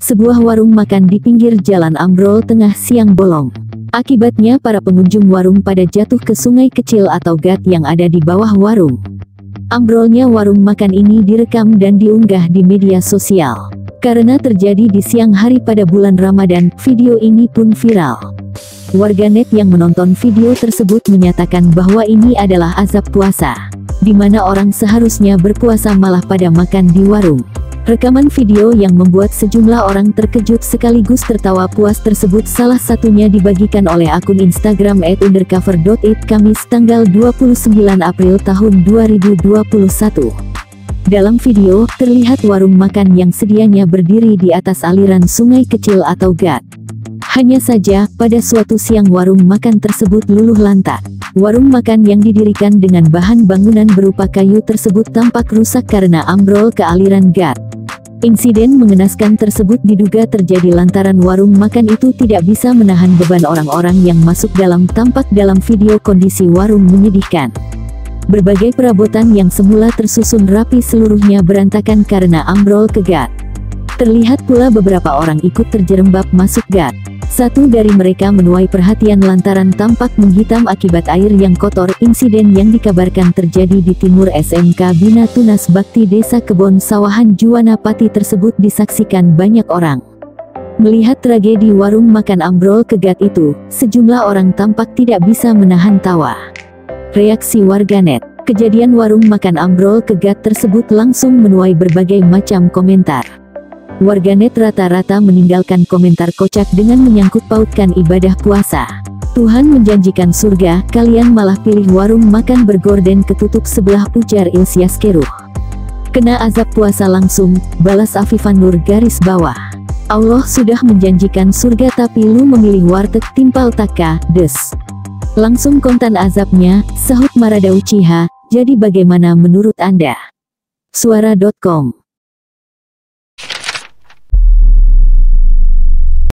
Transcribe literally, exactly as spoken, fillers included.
Sebuah warung makan di pinggir jalan ambrol tengah siang bolong. Akibatnya para pengunjung warung pada jatuh ke sungai kecil atau gat yang ada di bawah warung. Ambrolnya warung makan ini direkam dan diunggah di media sosial. Karena terjadi di siang hari pada bulan Ramadan, video ini pun viral. Warganet yang menonton video tersebut menyatakan bahwa ini adalah azab puasa, di mana orang seharusnya berpuasa malah pada makan di warung. Rekaman video yang membuat sejumlah orang terkejut sekaligus tertawa puas tersebut salah satunya dibagikan oleh akun Instagram et undercover dot it Kamis tanggal dua puluh sembilan April tahun dua ribu dua puluh satu. Dalam video, terlihat warung makan yang sedianya berdiri di atas aliran sungai kecil atau gat. Hanya saja, pada suatu siang warung makan tersebut luluh lantak. Warung makan yang didirikan dengan bahan bangunan berupa kayu tersebut tampak rusak karena ambrol ke aliran gat. Insiden mengenaskan tersebut diduga terjadi lantaran warung makan itu tidak bisa menahan beban orang-orang yang masuk dalam. Tampak dalam video kondisi warung menyedihkan. Berbagai perabotan yang semula tersusun rapi seluruhnya berantakan karena ambrol ke gat. Terlihat pula beberapa orang ikut terjerembab masuk gat. Satu dari mereka menuai perhatian lantaran tampak menghitam akibat air yang kotor. Insiden yang dikabarkan terjadi di timur S M K Bina Tunas Bakti Desa Kebon Sawahan Juwana Pati tersebut disaksikan banyak orang. Melihat tragedi warung makan ambrol ke gat itu, sejumlah orang tampak tidak bisa menahan tawa. Reaksi warganet, kejadian warung makan ambrol ke gat tersebut langsung menuai berbagai macam komentar. Warganet rata-rata meninggalkan komentar kocak dengan menyangkut pautkan ibadah puasa. Tuhan menjanjikan surga, kalian malah pilih warung makan bergorden ketutup sebelah, ujar Ilsias Keruh. Kena azab puasa langsung, balas Afifan Nur garis bawah. Allah sudah menjanjikan surga tapi lu memilih warteg timpal taka, des. Langsung kontan azabnya, sahut Maradau Ciha, jadi bagaimana menurut Anda? Suara dot com